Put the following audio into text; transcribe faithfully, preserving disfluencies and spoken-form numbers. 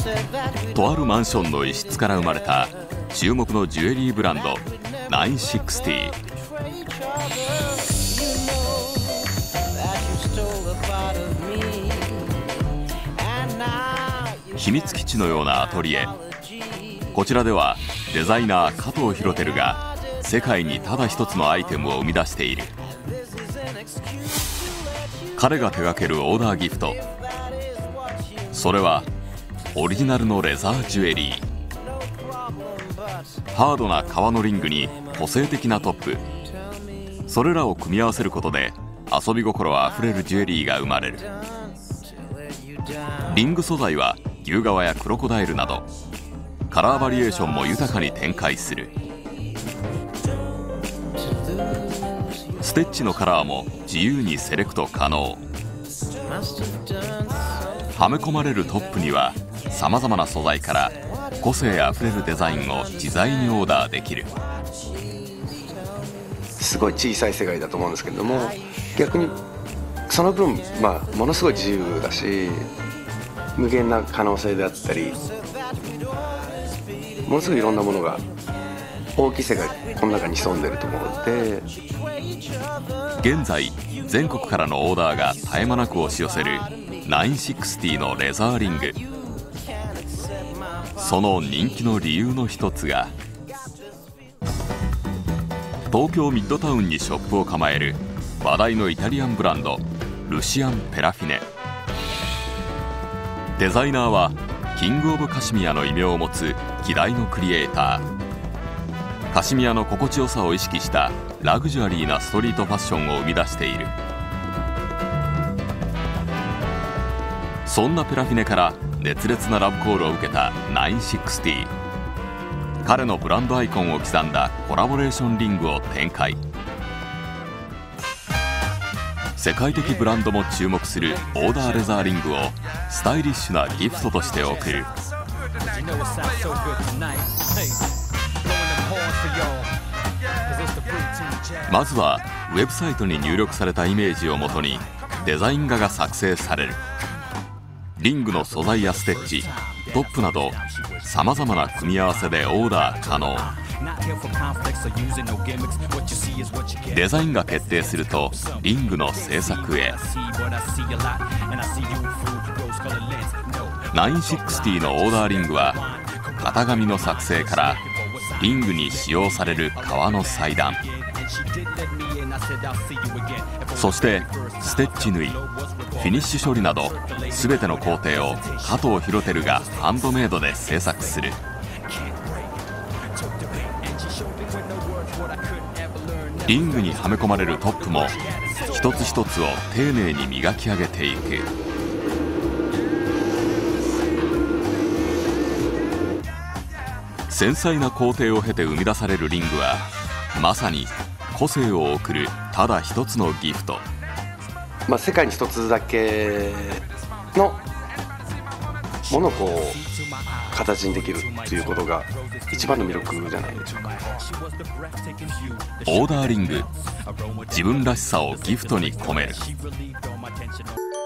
とあるマンションの一室から生まれた注目のジュエリーブランドナインシックスティ。秘密基地のようなアトリエ。こちらではデザイナー加藤博輝が世界にただ一つのアイテムを生み出している。彼が手掛けるオーダーギフト、それはオリジナルのレザージュエリー。ハードな革のリングに個性的なトップ、それらを組み合わせることで遊び心あふれるジュエリーが生まれる。リング素材は牛革やクロコダイルなどカラーバリエーションも豊かに展開する。ステッチのカラーも自由にセレクト可能。はめ込まれるトップにはさまざまな素材から個性あふれるデザインを自在にオーダーできる。 すごい小さい世界だと思うんですけれども、逆にその分、まあ、ものすごい自由だし無限な可能性であったり、ものすごいいろんなものが大きい世界この中に潜んでると思うので、 現在全国からのオーダーが絶え間なく押し寄せるナインシックスティのレザーリング。その人気の理由の一つが東京ミッドタウンにショップを構える話題のイタリアンブランドルシアン・ペラフィネ。デザイナーはキング・オブ・カシミヤの異名を持つ希代のクリエイター。カシミヤの心地よさを意識したラグジュアリーなストリートファッションを生み出している。そんなペラフィネから熱烈なラブコールを受けたナインシックスティ。彼のブランドアイコンを刻んだコラボレーションリングを展開。世界的ブランドも注目するオーダーレザーリングをスタイリッシュなギフトとして贈る。まずはウェブサイトに入力されたイメージをもとにデザイン画が作成される。リングの素材やステッチ、トップなどさまざまな組み合わせでオーダー可能。デザインが決定するとリングの製作へ。ナインシックスティのオーダーリングは型紙の作成からリングに使用される革の裁断、そしてステッチ縫い、フィニッシュ処理など全ての工程を加藤博輝がハンドメイドで制作する。リングにはめ込まれるトップも一つ一つを丁寧に磨き上げていく。繊細な工程を経て生み出されるリングはまさに個性を贈るただ一つのギフト。 まあ、世界に一つだけのものをこう形にできるということが一番の魅力じゃないでしょうか。 オーダーリング、自分らしさをギフトに込める。